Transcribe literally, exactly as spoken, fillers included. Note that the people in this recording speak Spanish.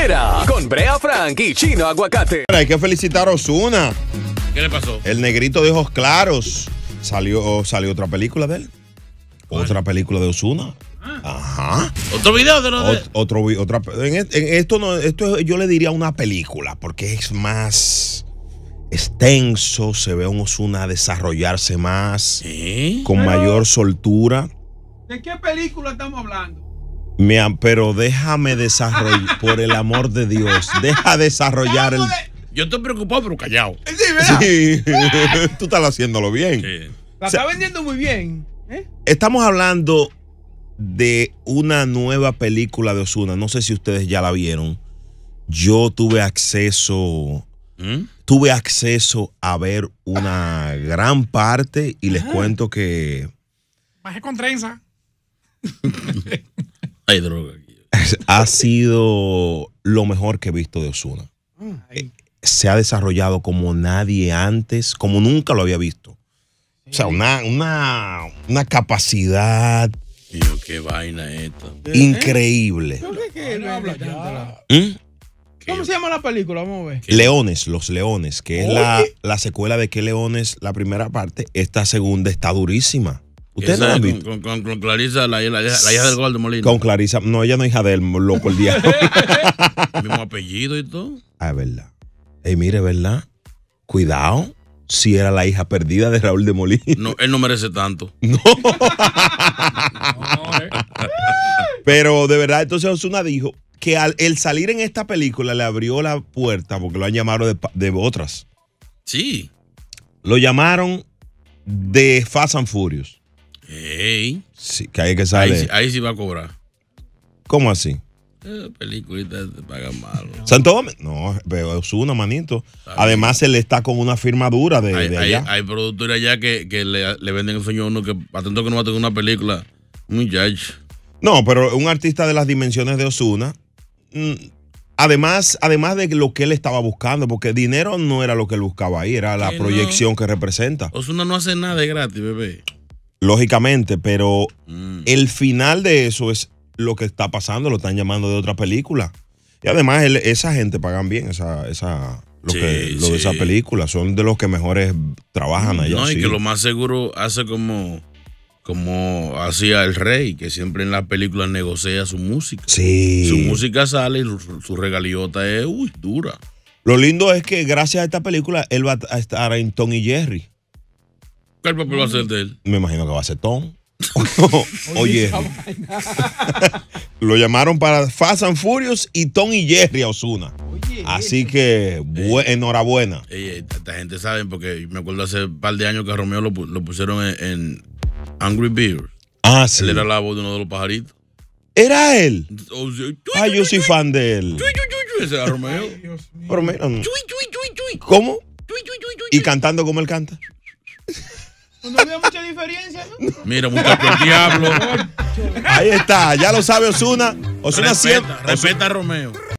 Tiradera con Brea Frank y Chino Aguacate. Hay que felicitar a Ozuna. ¿Qué le pasó? El negrito de ojos claros. Salió, salió otra película de él. ¿Cuál? Otra película de Ozuna. Ajá. ¿Otro video de lo de...? Ot- otro, vi- otra, en, et- en esto no, esto es- yo le diría una película, porque es más extenso, se ve a un Ozuna desarrollarse más, ¿Eh? con Pero- mayor soltura. ¿De qué película estamos hablando? Me am- pero déjame desarrollar, por el amor de Dios, deja desarrollar el... Yo estoy preocupado, pero callado. Sí, ¿verdad? Sí, tú estás haciéndolo bien. Sí. La O sea- está vendiendo muy bien. ¿eh? Estamos hablando de una nueva película de Ozuna. No sé si ustedes ya la vieron. Yo tuve acceso, ¿Mm? tuve acceso a ver una gran parte y les cuento que Bajé con trenza. Hay droga aquí. ha sido lo mejor que he visto de Ozuna. Ay, Se ha desarrollado como nadie antes, como nunca lo había visto. O sea, una, una, una capacidad Tío, qué vaina esta. increíble. ¿por qué que no habla tanto la- ¿Mm? ¿Cómo se llama la película? Vamos a ver. Leones, Los Leones, que es la, Oye. la secuela de ¿Qué Leones? La primera parte. Esta segunda está durísima. ¿Ustedes no la Esa han con, visto? con, con, con Clarisa, la, la, la hija del Gordo Molina. Con Clarisa. No, ella no es hija de él, loco el diablo. Mismo apellido y todo. Ah, es verdad. Ey, mire, ¿verdad? Cuidado. Si era la hija perdida de Raúl de Molina. No, él no merece tanto. Pero de verdad, entonces Ozuna dijo que al el salir en esta película le abrió la puerta, porque lo han llamado de, pa- de otras. Sí. Lo llamaron de Fast and Furious. Ey. Sí, que hay que Ahí, sale. sí- ahí sí va a cobrar. ¿Cómo así? Eh, peliculita te pagan malo. Santo Domingo. No, pero Ozuna, manito. Además, él está con una firma dura de, Hay, de hay, allá. hay productores allá que, que le, le venden el sueño a uno que atento que no va a tener una película. Muchacho. No, pero un artista de las dimensiones de Ozuna. mm, Además, además de lo que él estaba buscando, porque dinero no era lo que él buscaba ahí, era la Que no. proyección que representa. Ozuna no hace nada de gratis, bebé. Lógicamente, pero Mm. el final de eso es lo que está pasando, lo están llamando de otra película. Y además, él- esa gente pagan bien, esa, esa, lo, Sí, que, lo de sí. esa película. Son de los que mejores trabajan allá. No, y sí. que lo más seguro hace como, como hacía el rey, que siempre en las películas negocia su música. Sí. Su música sale y su, su regaliota es uy, dura. Lo lindo es que gracias a esta película, él va a estar en Tom y Jerry. ¿Cuál papel va a ser de él? Me imagino que va a ser Tom. o Jerry. Lo llamaron para Fast and Furious y Tom y Jerry a Ozuna. Oye, Así que, bu- enhorabuena. Ey, esta gente sabe, porque me acuerdo hace un par de años que a Romeo lo, pu- lo pusieron en, en Angry Birds. Ah, sí. Él era la voz de uno de los pajaritos. ¿Era él? Oh, sí. Chui, Ah, chui, yo soy chui, fan de él. chui, chui, chui, chui. Ese era Romeo. Dios mío. Pero mira, no. Chui, chui, chui, chui. ¿Cómo? Chui, chui, chui, chui, Y chui. cantando como él canta. No había mucha diferencia, ¿no? Mira, muchacho, el diablo. Ahí está, ya lo sabe Ozuna. Ozuna Respeta, siempre. respeta a Romeo.